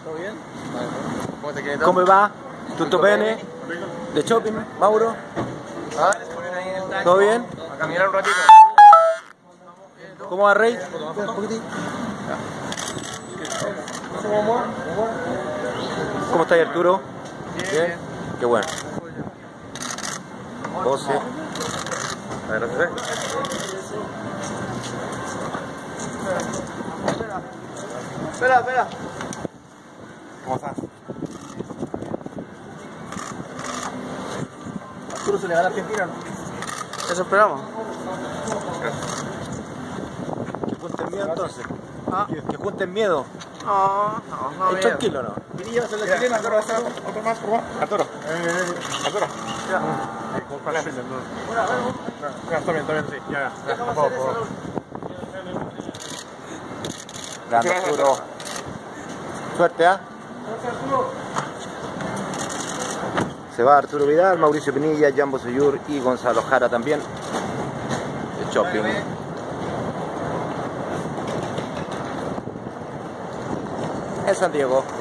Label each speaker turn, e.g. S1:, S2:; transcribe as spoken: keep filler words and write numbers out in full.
S1: ¿Todo bien? ¿Cómo te quedas?
S2: ¿Cómo va? ¿Tutto bene? ¿De shopping, Mauro?
S1: ¿Ah?
S2: ¿Todo bien?
S1: A caminar un ratito.
S2: ¿Cómo va, Rey? ¿Cómo está Arturo?
S1: Bien.
S2: Qué bueno. José. A ver, José.
S1: Espera, espera.
S2: ¿Cómo estás?
S1: Arturo se le da la Argentina, ¿no? Eso esperamos.
S2: Que junten miedo entonces.
S1: ¿Ah?
S2: Que, que junten miedo.
S1: No, no, no.
S2: Es tranquilo, ¿no?
S1: Vinilla va a ser la chilena, Arturo va a hacer otro más, por favor.
S2: Arturo. Arturo.
S1: Ya.
S2: ¿Cuál es el Ya, está bien, está bien, sí. Ya, ya. Ya, por favor, por favor. Grande, Arturo. Suerte, ¿ah? Se va Arturo Vidal, Mauricio Pinilla, Jambo Seyur y Gonzalo Jara también. El shopping. En San Diego.